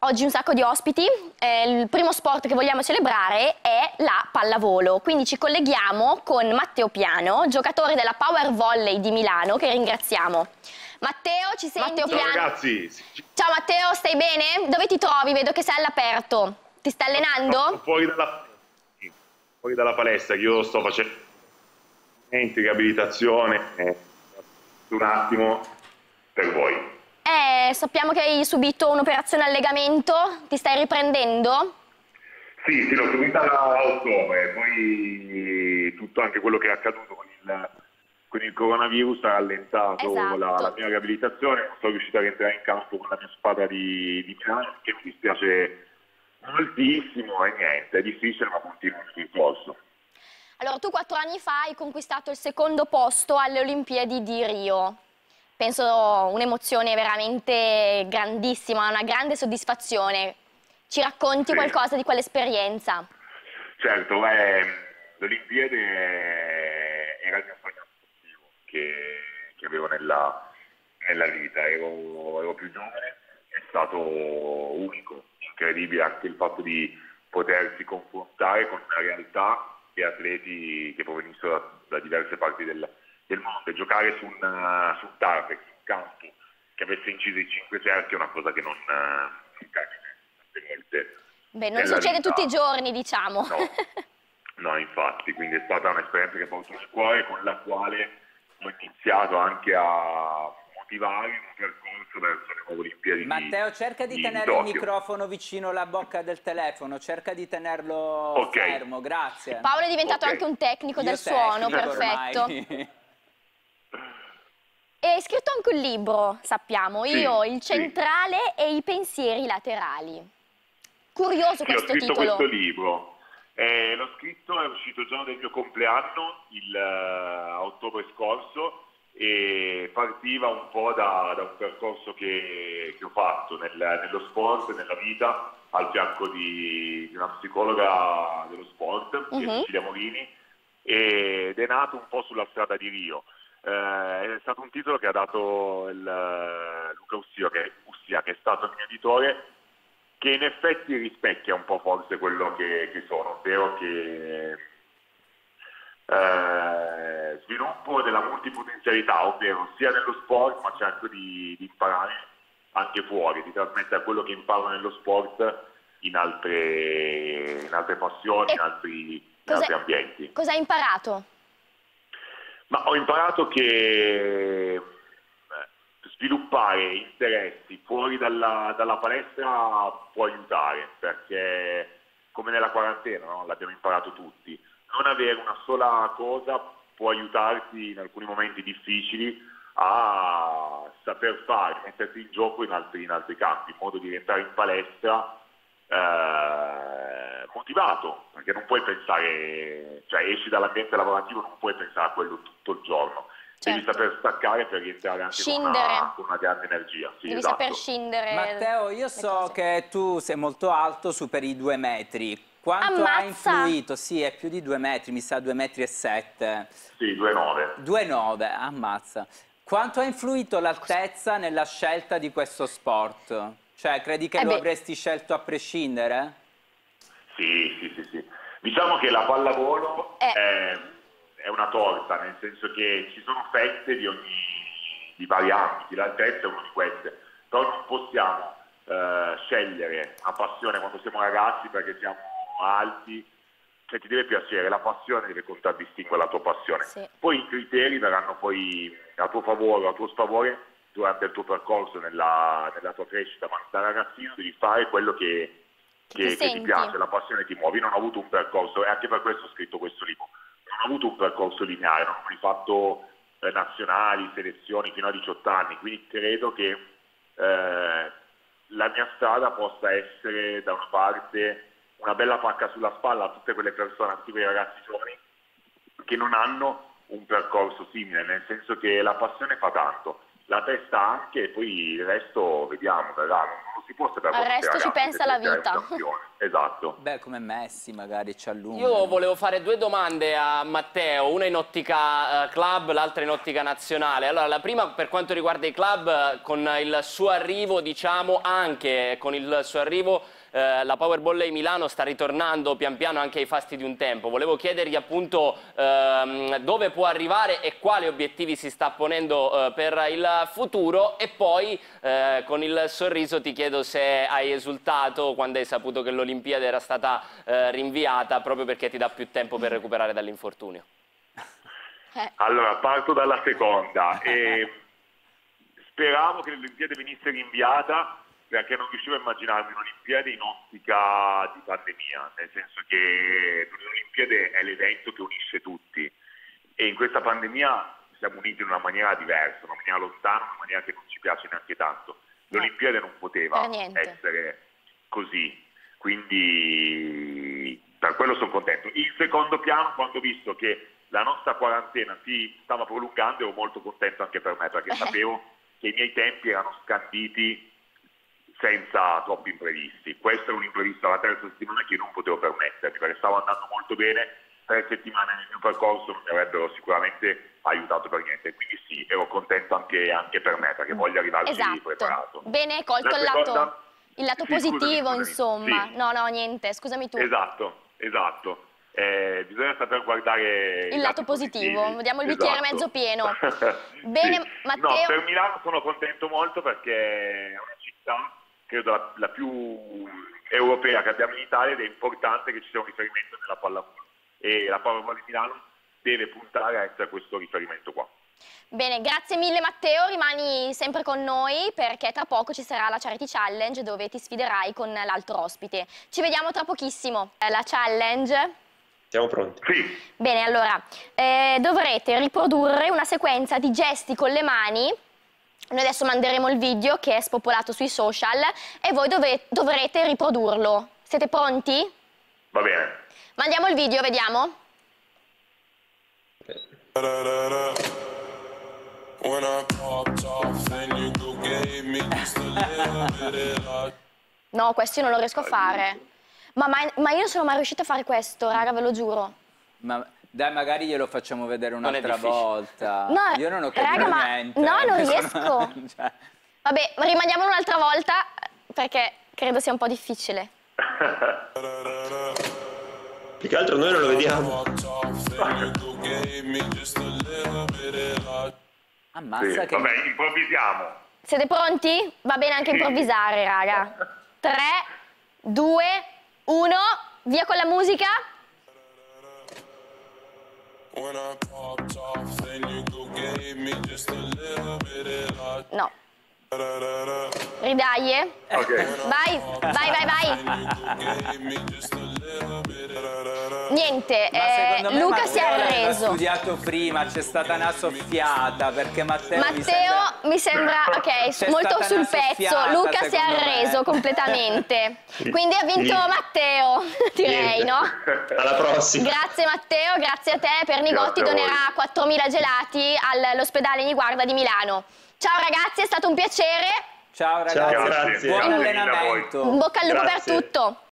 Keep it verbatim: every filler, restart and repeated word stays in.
oggi un sacco di ospiti. Eh, il primo sport che vogliamo celebrare è la pallavolo, quindi ci colleghiamo con Matteo Piano, giocatore della Power Volley di Milano, che ringraziamo. Matteo, ci senti? Matteo Ciao Piano. ragazzi! Ciao Matteo, stai bene? Dove ti trovi? Vedo che sei all'aperto. Ti stai allenando? Fuori dalla, fuori dalla palestra, che io sto facendo riabilitazione, eh, un attimo per voi. Eh, sappiamo che hai subito un'operazione al legamento, ti stai riprendendo? Sì, sì, l'ho subita a ottobre, poi tutto anche quello che è accaduto con il, con il coronavirus ha rallentato Esatto. la, la mia riabilitazione, non sono riuscito a rientrare in campo con la mia squadra di, di Milano, che mi dispiace moltissimo e niente, è difficile ma continuo il percorso. Allora, tu quattro anni fa hai conquistato il secondo posto alle Olimpiadi di Rio. Penso un'emozione veramente grandissima, una grande soddisfazione. Ci racconti Sì. qualcosa di quell'esperienza? Certo, eh, l'Olimpiade era il mio sogno sportivo che, che avevo nella, nella vita, ero, ero più giovane, è stato unico, incredibile anche il fatto di potersi confrontare con una realtà e atleti che provenissero da, da diverse parti del, del mondo e giocare su un, su un tarmac, su un campo che avesse inciso i cinque cerchi è una cosa che non, non capita tante volte. Beh, non succede vita. tutti i giorni, diciamo. No, no, infatti, quindi è stata un'esperienza che porto nel cuore, con la quale ho iniziato anche a motivare un percorso verso le nuove Olimpiadi. Matteo, cerca di, di tenere di il microfono vicino alla bocca del telefono, cerca di tenerlo okay. fermo, grazie. Paolo è diventato okay. anche un tecnico Io del suono, perfetto. Ormai. E hai scritto anche un libro, sappiamo, sì, Io, il centrale sì. e i pensieri laterali. Curioso sì, questo ho scritto titolo. questo libro, eh, l'ho scritto, è uscito il giorno del mio compleanno, il uh, ottobre scorso, e partiva un po' da, da un percorso che, che ho fatto nel, nello sport, nella vita, al fianco di, di una psicologa dello sport, uh-huh. che è Cecilia Morini, ed è nato un po' sulla strada di Rio. Eh, è stato un titolo che ha dato il, uh, Luca Ussia che, Ussia, che è stato il mio editore, che in effetti rispecchia un po' forse quello che, che sono, ovvero che eh, sviluppo della multipotenzialità, ovvero sia nello sport, ma cerco di, di imparare anche fuori, di trasmettere quello che imparo nello sport in altre, in altre passioni, in altri, in altri ambienti. Cosa hai imparato? Ma ho imparato che sviluppare interessi fuori dalla, dalla palestra può aiutare, perché come nella quarantena, no? L'abbiamo imparato tutti, non avere una sola cosa può aiutarti in alcuni momenti difficili a saper fare, metterti in gioco in altri, in altri campi, in modo di rientrare in palestra eh, motivato, perché non puoi pensare, cioè esci dall'ambiente lavorativo, non puoi pensare a quello tutto il giorno. Devi certo. saper staccare per rientrare anche con una, con una grande energia. Sì, Devi esatto. saper scindere. Matteo, io so che tu sei molto alto, superi i due metri. Quanto Ammazza. ha influito? Sì, è più di due metri, mi sa due metri e sette. Sì, due nove. due nove, ammazza. Quanto ha influito l'altezza nella scelta di questo sport? Cioè, credi che eh lo beh. avresti scelto a prescindere? Sì, sì, sì, sì. Diciamo che la pallavolo eh. è... è una torta, nel senso che ci sono fette di ogni di vari ambiti, l'altezza è una di queste, però non possiamo eh, scegliere la passione quando siamo ragazzi perché siamo alti, cioè ti deve piacere, la passione deve contraddistinguere la tua passione, sì. Poi i criteri verranno poi a tuo favore o a tuo sfavore durante il tuo percorso nella, nella tua crescita, ma da ragazzino devi fare quello che, che, ti, che ti piace, la passione ti muove. Io non ho avuto un percorso e anche per questo ho scritto questo libro. Non ho avuto un percorso lineare, non ho mai fatto eh, nazionali, selezioni fino a diciotto anni, quindi credo che eh, la mia strada possa essere da una parte una bella pacca sulla spalla a tutte quelle persone, a tutti quei ragazzi giovani che non hanno un percorso simile, nel senso che la passione fa tanto, la testa anche, e poi il resto vediamo, verrà, non, non si può sapere. Al resto ci pensa la vita. esatto. Beh, come Messi magari ci allunga. Io volevo fare due domande a Matteo, una in ottica uh, club, l'altra in ottica nazionale. Allora, la prima per quanto riguarda i club, con il suo arrivo, diciamo, anche con il suo arrivo, eh, la Power Volley Milano sta ritornando pian piano anche ai fasti di un tempo. Volevo chiedergli appunto ehm, dove può arrivare e quali obiettivi si sta ponendo eh, per il futuro, e poi eh, con il sorriso ti chiedo se hai esultato quando hai saputo che l'Olimpiade era stata eh, rinviata, proprio perché ti dà più tempo per recuperare dall'infortunio. Allora, parto dalla seconda. E speravo che l'Olimpiade venisse rinviata, perché non riuscivo a immaginarmi un'Olimpiade in ottica di pandemia, nel senso che l'Olimpiade è l'evento che unisce tutti, e in questa pandemia siamo uniti in una maniera diversa, una maniera lontana, una maniera che non ci piace neanche tanto. L'Olimpiade non poteva essere così, quindi per quello sono contento. Il secondo piano, quando ho visto che la nostra quarantena si stava prolungando, ero molto contento anche per me, perché sapevo che i miei tempi erano scanditi senza troppi imprevisti. Questo è un imprevisto alla terza settimana che io non potevo permettermi, perché stavo andando molto bene. Tre settimane nel mio percorso non mi avrebbero sicuramente aiutato per niente, quindi sì, ero contento anche, anche per me, perché voglio arrivarci esatto. preparato. Bene, colto il seconda... lato, il lato sì, positivo, scusami, scusami. insomma. Sì. No, no, niente, scusami tu. Esatto, esatto. Eh, bisogna saper guardare il lato positivo, positivi. vediamo il bicchiere Esatto. mezzo pieno. Bene, sì. Matteo. No, per Milano sono contento molto, perché è una città, credo la, la più europea che abbiamo in Italia, ed è importante che ci sia un riferimento nella pallavolo, e la Power Volley Milano deve puntare a essere questo riferimento qua. Bene, grazie mille Matteo, rimani sempre con noi, perché tra poco ci sarà la Charity Challenge, dove ti sfiderai con l'altro ospite. Ci vediamo tra pochissimo. La challenge? Siamo pronti. Sì. Bene, allora, eh, dovrete riprodurre una sequenza di gesti con le mani. Noi adesso manderemo il video che è spopolato sui social e voi dove, dovrete riprodurlo. Siete pronti? Va bene. Mandiamo il video, vediamo. No, questo io non lo riesco a fare. Ma, ma, ma io non sono mai riuscita a fare questo, raga, ve lo giuro. Ma dai, magari glielo facciamo vedere un'altra volta. No, io non ho capito raga, ma niente. no, non riesco. Cioè... Vabbè, rimandiamolo un'altra volta, perché credo sia un po' difficile. Più che altro noi non lo vediamo. Ammazza sì, che... Vabbè, improvvisiamo. Siete pronti? Va bene anche improvvisare, raga. tre, due, uno, via con la musica. No. Ridaglie. Ok. Vai, vai, vai, vai. Niente, eh, me Luca si è Matteo l'aveva arreso. studiato prima, c'è stata una soffiata, perché Matteo mi Matteo sembra... mi sembra, ok, C'è molto stata sul una pezzo. soffiata, Luca si è secondo me. arreso completamente. Quindi ha vinto Sì. Matteo, direi, Niente. no? Alla prossima. Grazie Matteo, grazie a te. Pernigotti Grazie a voi. donerà quattromila gelati all'ospedale Niguarda di Milano. Ciao ragazzi, è stato un piacere. Ciao ragazzi, Ciao, grazie. buon Grazie mille a voi. allenamento. In bocca al lupo per Grazie. tutto.